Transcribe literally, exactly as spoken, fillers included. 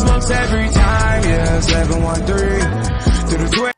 smokes every time, yeah, seven one three. Through the